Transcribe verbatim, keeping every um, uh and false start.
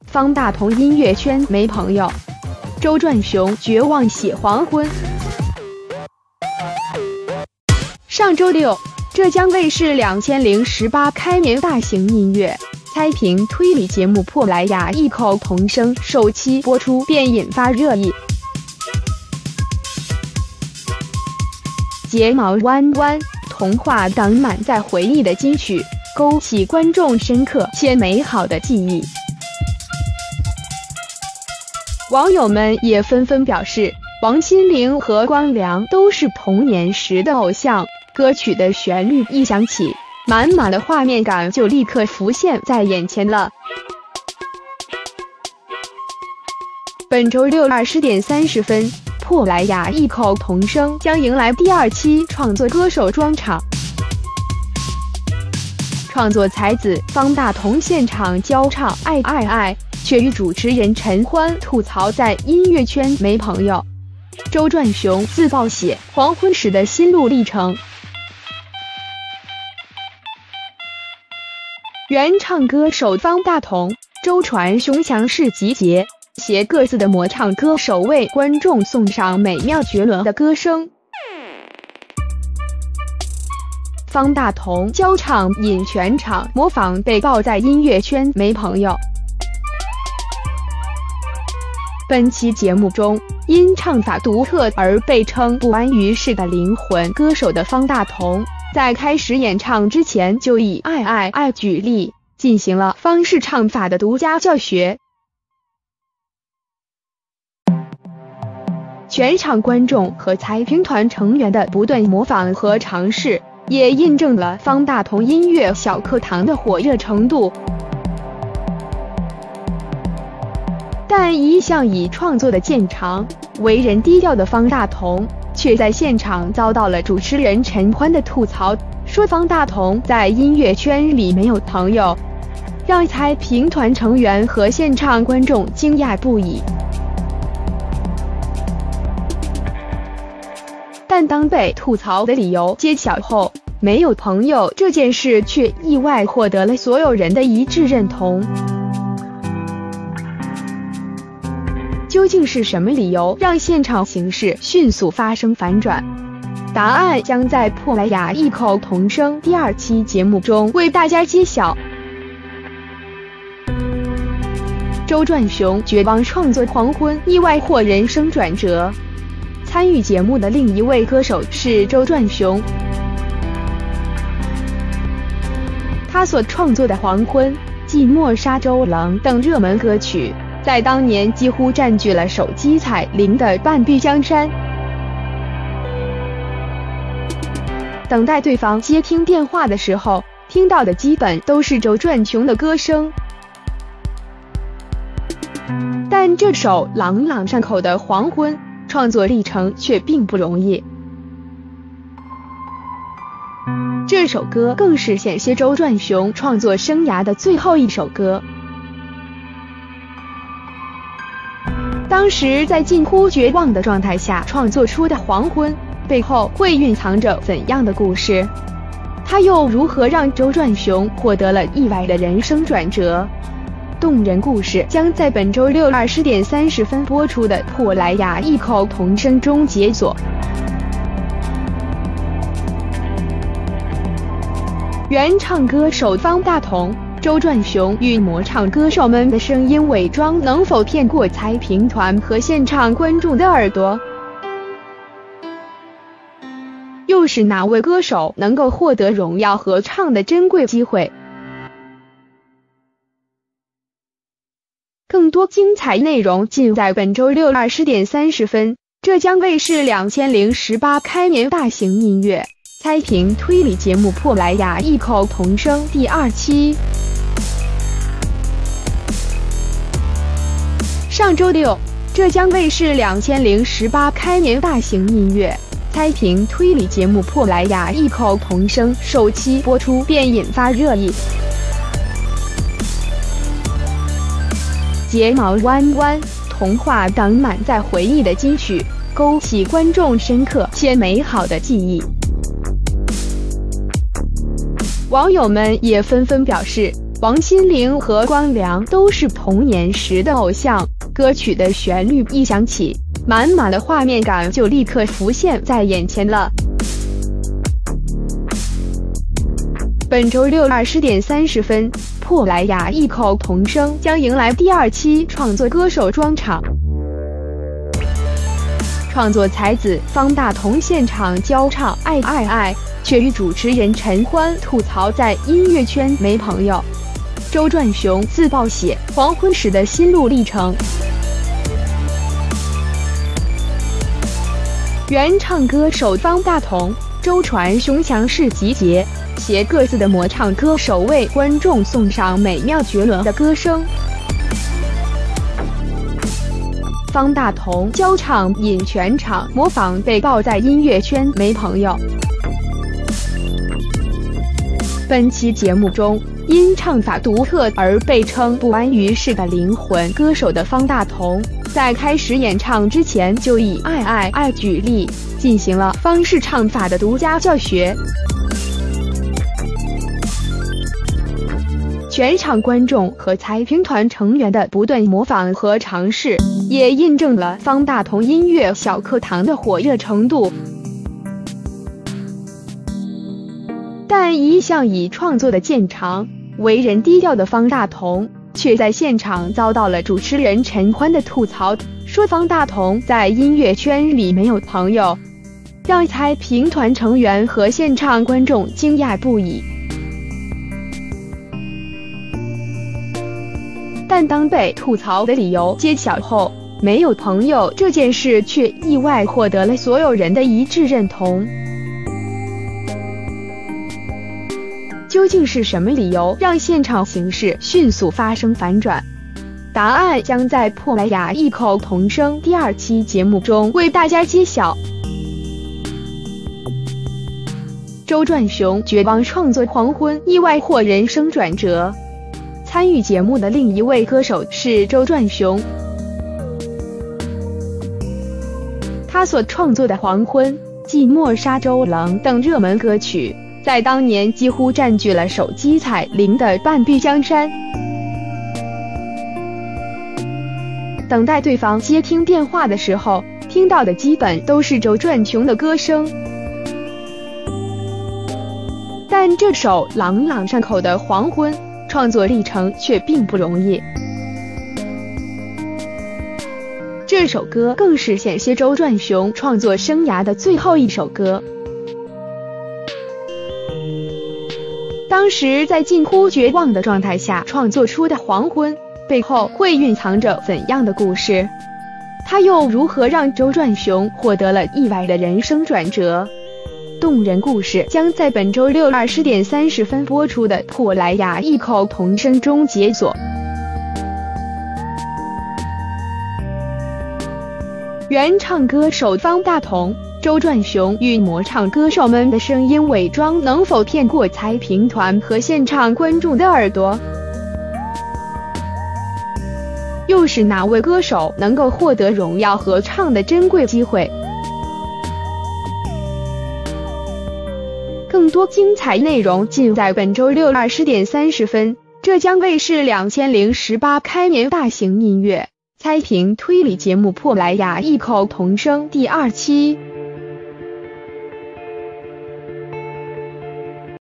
方大同音乐圈没朋友，周传雄绝望写黄昏。上周六，浙江卫视两千零十八开年大型音乐猜评推理节目《珀莱雅异口同声》首期播出，便引发热议。睫毛弯弯，童话党满载回忆的金曲，勾起观众深刻且美好的记忆。网友们也纷纷表示，王心凌和光良都是童年时的偶像，歌曲的旋律一响起，满满的画面感就立刻浮现在眼前了。本周六二十点三十分，珀莱雅异口同声将迎来第二期创作歌手专场。创作才子方大同现场教唱《爱爱爱》，却与主持人陈欢吐槽在音乐圈没朋友。周传雄自曝写黄昏时的心路历程。原唱歌手方大同、周传雄强势集结，携各自的魔唱歌手为观众送上美妙绝伦的歌声。方大同教唱引全场模仿，被曝在音乐圈没朋友。本期节目中，因唱法独特而被称不安于世的灵魂歌手的方大同，在开始演唱之前就以爱爱爱举例，进行了方式唱法的独家教学。全场观众和猜评团成员的不断模仿和尝试，也印证了方大同音乐小课堂的火热程度。但一向以创作的见长、为人低调的方大同，却在现场遭到了主持人陈欢的吐槽，说方大同在音乐圈里没有朋友，让猜评团成员和现场观众惊讶不已。但当被吐槽的理由揭晓后，没有朋友这件事却意外获得了所有人的一致认同。究竟是什么理由让现场形势迅速发生反转？答案将在珀莱雅异口同声第二期节目中为大家揭晓。周传雄绝望创作黄昏，意外获人生转折。参与节目的另一位歌手是周传雄，他所创作的《黄昏》《寂寞沙洲冷》等热门歌曲，在当年几乎占据了手机彩铃的半壁江山。等待对方接听电话的时候，听到的基本都是周传雄的歌声。但这首朗朗上口的《黄昏》创作历程却并不容易。这首歌更是险些周传雄创作生涯的最后一首歌。当时在近乎绝望的状态下创作出的《黄昏》，背后会蕴藏着怎样的故事？他又如何让周传雄获得了意外的人生转折？动人故事将在本周六二十点三十分播出的《珀莱雅异口同声》中解锁。原唱歌手方大同、周传雄与魔唱歌手们的声音伪装能否骗过猜评团和现场观众的耳朵？又是哪位歌手能够获得荣耀合唱的珍贵机会？更多精彩内容尽在本周六二十点三十分，浙江卫视两千零十八开年大型音乐猜评推理节目《珀莱雅异口同声》第二期。上周六，浙江卫视两千零十八开年大型音乐猜评推理节目《珀莱雅异口同声》首期播出，便引发热议。睫毛弯弯，童话党满载回忆的金曲，勾起观众深刻且美好的记忆。网友们也纷纷表示， 王心凌和光良都是童年时的偶像，歌曲的旋律一响起，满满的画面感就立刻浮现在眼前了。本周六二十点三十分，珀莱雅异口同声将迎来第二期创作歌手专场。创作才子方大同现场教唱《爱爱爱》，却与主持人陈欢吐槽在音乐圈没朋友。周传雄自曝写黄昏时的心路历程。原唱歌手方大同、周传雄强势集结，携各自的魔唱歌手为观众送上美妙绝伦的歌声。方大同教唱引全场模仿，被曝在音乐圈没朋友。本期节目中，因唱法独特而被称不安于世的灵魂歌手的方大同，在开始演唱之前就以《爱爱爱》举例，进行了方式唱法的独家教学。全场观众和猜评团成员的不断模仿和尝试，也印证了方大同音乐小课堂的火热程度。但一向以创作的见长、为人低调的方大同，却在现场遭到了主持人陈欢的吐槽，说方大同在音乐圈里没有朋友，让猜评团成员和现场观众惊讶不已。但当被吐槽的理由揭晓后，没有朋友这件事却意外获得了所有人的一致认同。究竟是什么理由让现场形势迅速发生反转？答案将在珀莱雅异口同声第二期节目中为大家揭晓。周传雄绝望创作《黄昏》，意外获人生转折。参与节目的另一位歌手是周传雄，他所创作的《黄昏》、《寂寞沙洲冷》等热门歌曲，在当年几乎占据了手机彩铃的半壁江山。等待对方接听电话的时候，听到的基本都是周传雄的歌声。但这首朗朗上口的《黄昏》创作历程却并不容易。这首歌更是险些周传雄创作生涯的最后一首歌。当时在近乎绝望的状态下创作出的《黄昏》，背后会蕴藏着怎样的故事？他又如何让周传雄获得了意外的人生转折？动人故事将在本周六二十点三十分播出的珀莱雅异口同声中解锁。原唱歌手方大同、周传雄与魔唱歌手们的声音伪装能否骗过猜评团和现场观众的耳朵？又是哪位歌手能够获得荣耀合唱的珍贵机会？更多精彩内容尽在本周六二十点三十分，浙江卫视两千零十八开年大型音乐猜评推理节目《珀莱雅异口同声》第二期。